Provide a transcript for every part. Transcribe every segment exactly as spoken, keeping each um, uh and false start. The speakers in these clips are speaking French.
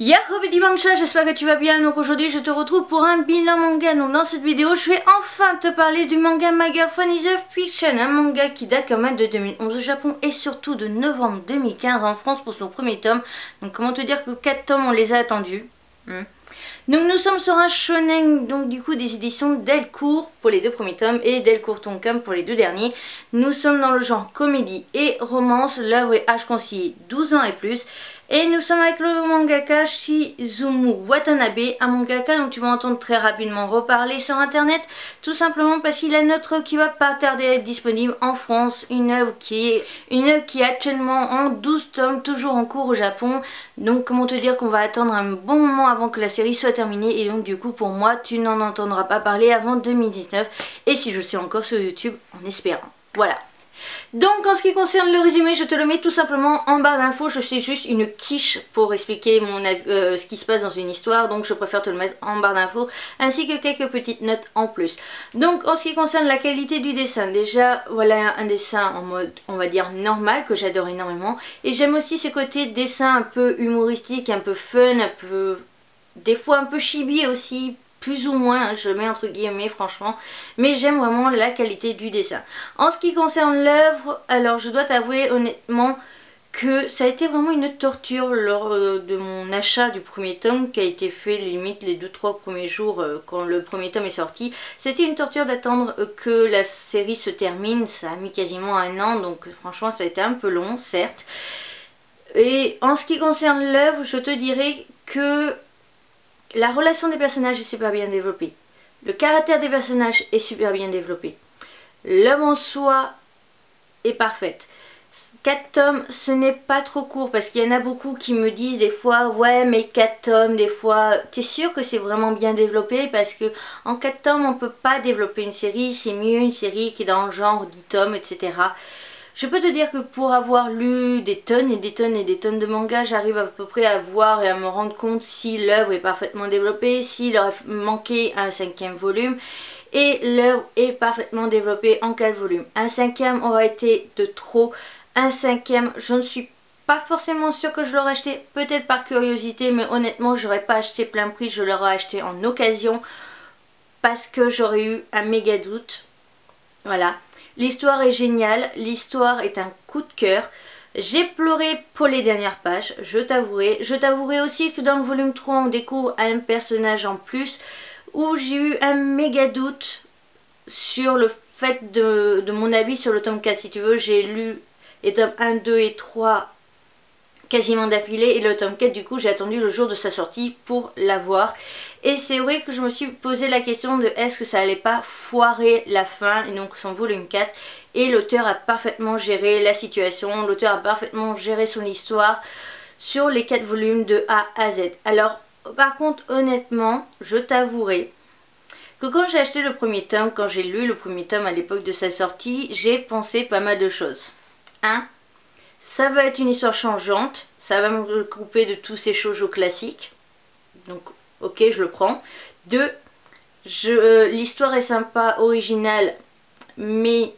Yahoo petit mancha, j'espère que tu vas bien. Donc aujourd'hui je te retrouve pour un bilan manga. Donc dans cette vidéo je vais enfin te parler du manga My Girlfriend is a Fiction, un manga qui date quand même de deux mille onze au Japon et surtout de novembre deux mille quinze en France pour son premier tome. Donc comment te dire que quatre tomes on les a attendus. hmm. Donc nous sommes sur un shonen, donc du coup des éditions Delcourt pour les deux premiers tomes et Delcourt Tonkam pour les deux derniers. Nous sommes dans le genre comédie et romance, l'œuvre est âge conseillé douze ans et plus. Et nous sommes avec le mangaka Shizumu Watanabe, un mangaka dont tu vas entendre très rapidement reparler sur internet, tout simplement parce qu'il a notre œuvre qui va pas tarder à être disponible en France, une œuvre qui est une œuvre qui est actuellement en douze tomes, toujours en cours au Japon. Donc comment te dire qu'on va attendre un bon moment avant que la série soit terminée, et donc du coup pour moi tu n'en entendras pas parler avant deux mille dix-neuf, et si je suis encore sur YouTube, en espérant. Voilà. Donc en ce qui concerne le résumé, je te le mets tout simplement en barre d'infos. Je fais juste une quiche pour expliquer mon, euh, ce qui se passe dans une histoire, donc je préfère te le mettre en barre d'infos, ainsi que quelques petites notes en plus. Donc en ce qui concerne la qualité du dessin, déjà voilà un dessin en mode on va dire normal que j'adore énormément, et j'aime aussi ce côté dessin un peu humoristique, un peu fun, un peu des fois un peu chibi aussi, plus ou moins, je mets entre guillemets franchement, mais j'aime vraiment la qualité du dessin. En ce qui concerne l'œuvre, alors je dois t'avouer honnêtement que ça a été vraiment une torture lors de mon achat du premier tome, qui a été fait limite les deux trois premiers jours quand le premier tome est sorti. C'était une torture d'attendre que la série se termine, ça a mis quasiment un an, donc franchement ça a été un peu long certes. Et en ce qui concerne l'œuvre, je te dirais que la relation des personnages est super bien développée. Le caractère des personnages est super bien développé. L'œuvre en soi est parfaite. quatre tomes, ce n'est pas trop court, parce qu'il y en a beaucoup qui me disent des fois ouais mais quatre tomes, des fois t'es sûr que c'est vraiment bien développé, parce que en quatre tomes on peut pas développer une série, c'est mieux une série qui est dans le genre dix tomes, et cetera. Je peux te dire que pour avoir lu des tonnes et des tonnes et des tonnes de mangas, j'arrive à peu près à voir et à me rendre compte si l'œuvre est parfaitement développée, s'il aurait manqué un cinquième volume. Et l'œuvre est parfaitement développée en quatre volumes. Un cinquième aurait été de trop. Un cinquième, je ne suis pas forcément sûre que je l'aurais acheté, peut-être par curiosité, mais honnêtement je n'aurais pas acheté plein prix, je l'aurais acheté en occasion parce que j'aurais eu un méga doute. Voilà. L'histoire est géniale, l'histoire est un coup de cœur. J'ai pleuré pour les dernières pages, je t'avouerai. Je t'avouerai aussi que dans le volume trois, on découvre un personnage en plus où j'ai eu un méga doute sur le fait de, de mon avis sur le tome quatre. Si tu veux, j'ai lu les tomes un, deux et trois quasiment d'affilée, et le tome quatre du coup j'ai attendu le jour de sa sortie pour l'avoir, et c'est vrai que je me suis posé la question de est-ce que ça allait pas foirer la fin, et donc son volume quatre, et l'auteur a parfaitement géré la situation, l'auteur a parfaitement géré son histoire sur les quatre volumes de A à Z. Alors par contre honnêtement je t'avouerai que quand j'ai acheté le premier tome, quand j'ai lu le premier tome à l'époque de sa sortie, j'ai pensé pas mal de choses. un Ça va être une histoire changeante, ça va me regrouper de tous ces shoujo classiques, donc ok je le prends. deux euh, L'histoire est sympa, originale, mais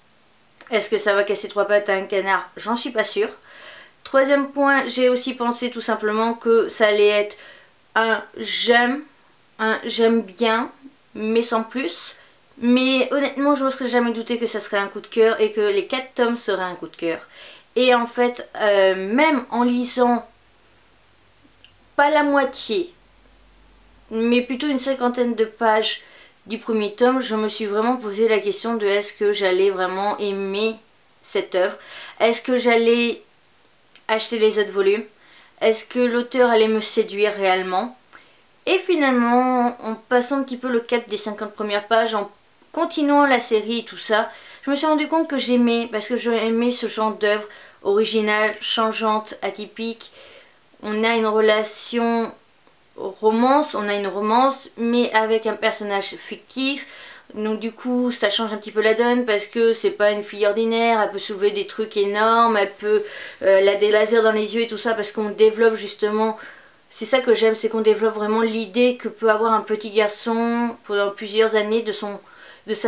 est-ce que ça va casser trois pattes à un canard? J'en suis pas sûre. Troisième point, j'ai aussi pensé tout simplement que ça allait être un j'aime, un j'aime bien, mais sans plus. Mais honnêtement je ne me serais jamais douté que ça serait un coup de cœur et que les quatre tomes seraient un coup de cœur. Et en fait, euh, même en lisant pas la moitié, mais plutôt une cinquantaine de pages du premier tome, je me suis vraiment posé la question de est-ce que j'allais vraiment aimer cette œuvre? Est-ce que j'allais acheter les autres volumes? Est-ce que l'auteur allait me séduire réellement? Et finalement, en passant un petit peu le cap des cinquante premières pages, en continuant la série et tout ça, je me suis rendu compte que j'aimais, parce que j'aimais ce genre d'œuvre originale, changeante, atypique. On a une relation romance, on a une romance, mais avec un personnage fictif. Donc du coup ça change un petit peu la donne, parce que c'est pas une fille ordinaire, elle peut soulever des trucs énormes, elle peut, euh, elle a des lasers dans les yeux et tout ça, parce qu'on développe justement, c'est ça que j'aime, c'est qu'on développe vraiment l'idée que peut avoir un petit garçon pendant plusieurs années de son de sa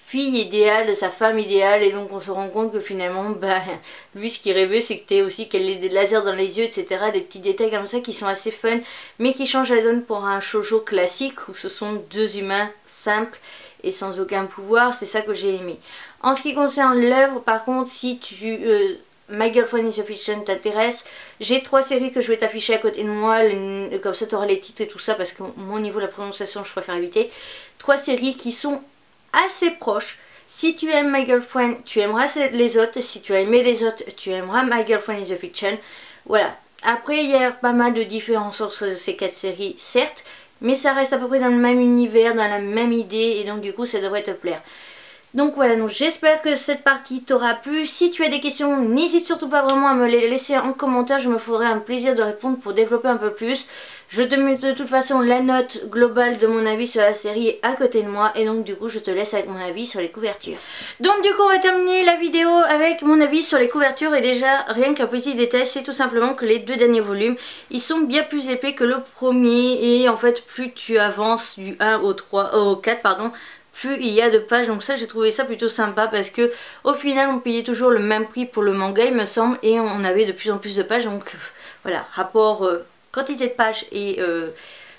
fille idéale, de sa femme idéale, et donc on se rend compte que finalement, bah, lui ce qu'il rêvait c'était aussi qu'elle ait des lasers dans les yeux, et cetera. Des petits détails comme ça qui sont assez fun, mais qui changent la donne pour un shoujo classique où ce sont deux humains simples et sans aucun pouvoir. C'est ça que j'ai aimé. En ce qui concerne l'œuvre, par contre, si tu... Euh, My Girlfriend is a Fiction t'intéresse, j'ai trois séries que je vais t'afficher à côté de moi, les, comme ça tu auras les titres et tout ça, parce que mon niveau de la prononciation je préfère éviter. Trois séries qui sont assez proches. Si tu aimes My Girlfriend, tu aimeras les autres. Si tu as aimé les autres, tu aimeras My Girlfriend is a Fiction. Voilà. Après, il y a pas mal de différences entre ces quatre séries, certes, mais ça reste à peu près dans le même univers, dans la même idée, et donc du coup ça devrait te plaire. Donc voilà, donc j'espère que cette partie t'aura plu. Si tu as des questions, n'hésite surtout pas vraiment à me les laisser en commentaire. Je me ferai un plaisir de répondre pour développer un peu plus. Je te mets de toute façon la note globale de mon avis sur la série à côté de moi. Et donc du coup, je te laisse avec mon avis sur les couvertures. Donc du coup, on va terminer la vidéo avec mon avis sur les couvertures. Et déjà, rien qu'un petit détail, c'est tout simplement que les deux derniers volumes, ils sont bien plus épais que le premier. Et en fait, plus tu avances du un au trois, au quatre, pardon, plus il y a de pages. Donc ça, j'ai trouvé ça plutôt sympa parce que au final on payait toujours le même prix pour le manga il me semble, et on avait de plus en plus de pages. Donc voilà, rapport euh, quantité de pages et, euh,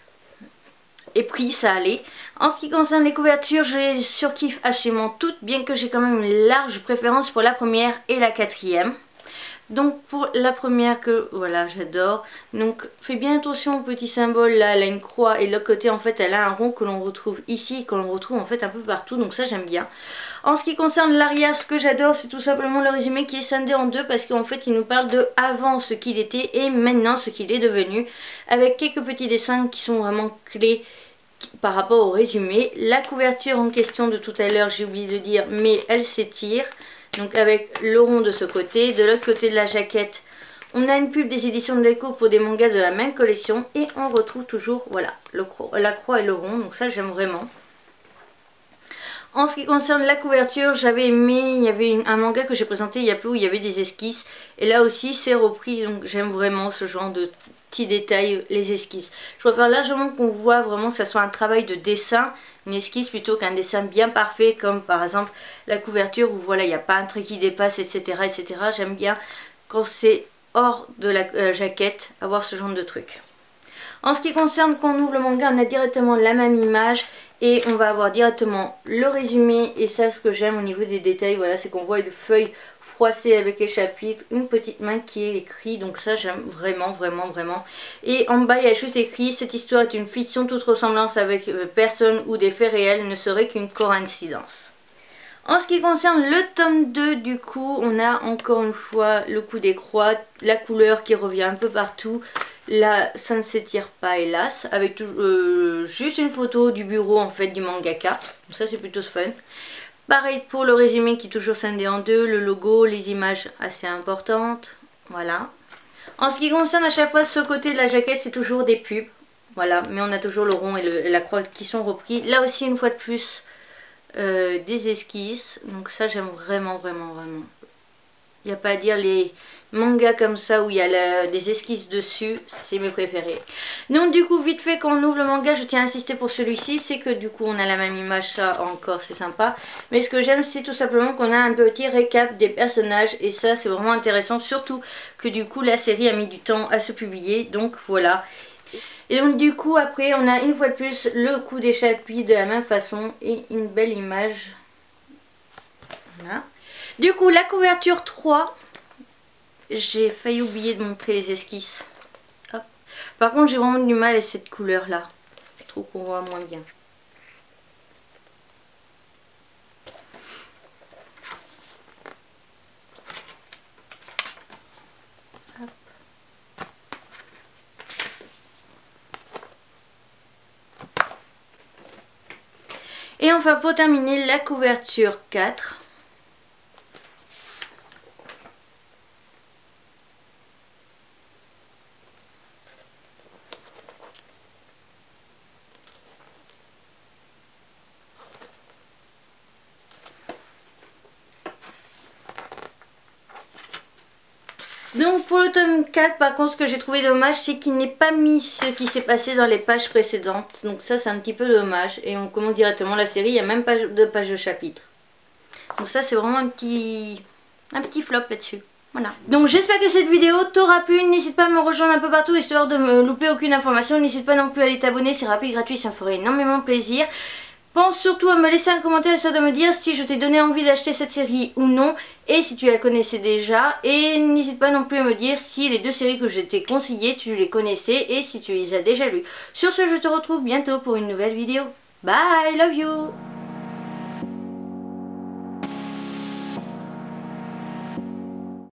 et prix, ça allait. En ce qui concerne les couvertures, je les surkiffe absolument toutes, bien que j'ai quand même une large préférence pour la première et la quatrième. Donc pour la première que voilà j'adore, donc fais bien attention au petit symbole là, elle a une croix, et de l'autre côté en fait elle a un rond que l'on retrouve ici, que l'on retrouve en fait un peu partout, donc ça j'aime bien. En ce qui concerne l'aria, ce que j'adore c'est tout simplement le résumé qui est scindé en deux, parce qu'en fait il nous parle de avant ce qu'il était et maintenant ce qu'il est devenu, avec quelques petits dessins qui sont vraiment clés par rapport au résumé. La couverture en question de tout à l'heure, j'ai oublié de dire, mais elle s'étire. Donc avec le rond de ce côté, de l'autre côté de la jaquette, on a une pub des éditions de Delcourt pour des mangas de la même collection, et on retrouve toujours voilà le cro la croix et le rond, donc ça j'aime vraiment. En ce qui concerne la couverture, j'avais aimé, il y avait une, un manga que j'ai présenté il y a peu où il y avait des esquisses, et là aussi c'est repris, donc j'aime vraiment ce genre de petits détails, les esquisses. Je préfère largement qu'on voit vraiment que ça soit un travail de dessin, une esquisse plutôt qu'un dessin bien parfait, comme par exemple la couverture où voilà il n'y a pas un trait qui dépasse, etc, etc. J'aime bien quand c'est hors de la euh, jaquette avoir ce genre de truc. En ce qui concerne quand on ouvre le manga, on a directement la même image et on va avoir directement le résumé, et ça ce que j'aime au niveau des détails, voilà, c'est qu'on voit une feuille froissée avec les chapitres, une petite main qui est écrit, donc ça j'aime vraiment vraiment vraiment. Et en bas il y a juste écrit: cette histoire est une fiction, toute ressemblance avec euh, personne ou des faits réels ne serait qu'une coïncidence. En ce qui concerne le tome deux, du coup on a encore une fois le coup des croix, la couleur qui revient un peu partout. Là ça ne s'étire pas hélas, avec tout, euh, juste une photo du bureau en fait du mangaka, donc ça c'est plutôt fun. Pareil pour le résumé qui est toujours scindé en deux, le logo, les images assez importantes, voilà. En ce qui concerne à chaque fois ce côté de la jaquette, c'est toujours des pubs, voilà, mais on a toujours le rond et, le, et la croix qui sont repris. Là aussi une fois de plus euh, des esquisses, donc ça j'aime vraiment vraiment vraiment. Il n'y a pas à dire, les mangas comme ça où il y a la, des esquisses dessus, c'est mes préférés. Donc du coup vite fait quand on ouvre le manga, je tiens à insister pour celui-ci, c'est que du coup on a la même image, ça encore c'est sympa. Mais ce que j'aime c'est tout simplement qu'on a un petit récap des personnages, et ça c'est vraiment intéressant, surtout que du coup la série a mis du temps à se publier, donc voilà. Et donc du coup après on a une fois de plus le coup des chapitres de la même façon et une belle image. Voilà. Du coup la couverture trois, j'ai failli oublier de montrer les esquisses. Hop. Par contre j'ai vraiment du mal avec cette couleur là, je trouve qu'on voit moins bien. Hop. Et enfin pour terminer la couverture quatre. Donc pour le tome quatre, par contre, ce que j'ai trouvé dommage, c'est qu'il n'ait pas mis ce qui s'est passé dans les pages précédentes. Donc ça c'est un petit peu dommage. Et on commence directement la série, il n'y a même pas de page de chapitre. Donc ça c'est vraiment un petit, un petit flop là-dessus. Voilà. Donc j'espère que cette vidéo t'aura plu. N'hésite pas à me rejoindre un peu partout histoire de me louper aucune information. N'hésite pas non plus à aller t'abonner, c'est rapide, gratuit, ça me ferait énormément plaisir. Pense surtout à me laisser un commentaire histoire de me dire si je t'ai donné envie d'acheter cette série ou non, et si tu la connaissais déjà. Et n'hésite pas non plus à me dire si les deux séries que je t'ai conseillées tu les connaissais et si tu les as déjà lues. Sur ce, je te retrouve bientôt pour une nouvelle vidéo. Bye, love you.